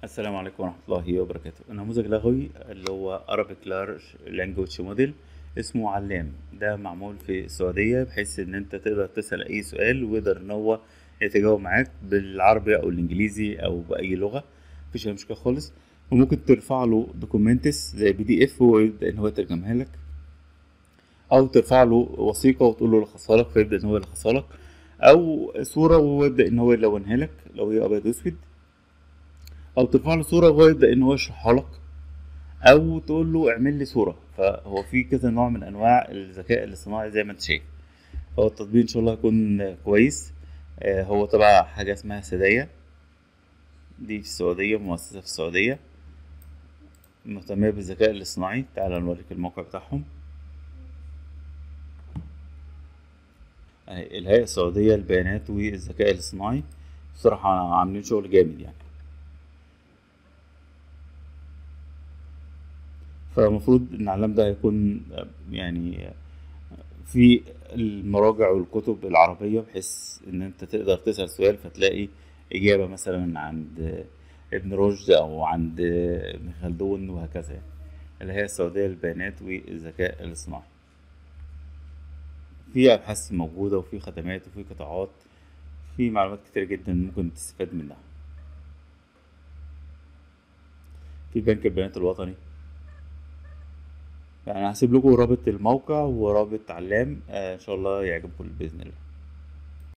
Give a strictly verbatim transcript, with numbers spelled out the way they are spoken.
السلام عليكم ورحمة الله وبركاته. النموذج اللغوي اللي هو Arabic Large Language Model اسمه علام، ده معمول في السعودية بحيث إن أنت تقدر تسأل أي سؤال ويقدر إن هو يتجاوب معاك بالعربي أو الإنجليزي أو بأي لغة، مفيش أي مشكلة خالص. وممكن ترفع له دوكومنتس زي بي دي إف ويبدأ إن هو يترجمها لك، أو ترفع له وثيقة وتقول له يلخصها لك فيبدأ إن هو يلخصها لك، أو صورة ويبدأ إن هو يلونها لك لو هي أبيض وأسود، او ترفع له صوره وهو يبدا ان هو يشرحها لك، او تقول له اعمل لي صوره. فهو في كذا نوع من انواع الذكاء الاصطناعي زي ما انت شايف. هو التطبيق ان شاء الله هيكون كويس. آه، هو تبع حاجه اسمها سدايا، دي في السعوديه، مؤسسه في السعوديه مهتمه بالذكاء الاصطناعي. تعال نوريك الموقع بتاعهم. أهي الهيئه السعوديه للبيانات والذكاء الاصطناعي، بصراحه عاملين شغل جامد يعني. فالمفروض ان العلام ده هيكون آه، يعني في المراجع والكتب العربية، بحيث إن أنت تقدر تسأل سؤال فتلاقي إجابة مثلا عند ابن رشد أو عند ابن خلدون وهكذا يعني. اللي هي السعودية للبيانات والذكاء الاصطناعي، في أبحاث موجودة وفي خدمات وفي قطاعات، في معلومات كتير جدا ممكن تستفاد منها. في بنك البيانات الوطني. يعني هسيب لكم رابط الموقع ورابط علام، آه، إن شاء الله يعجبكم بإذن الله.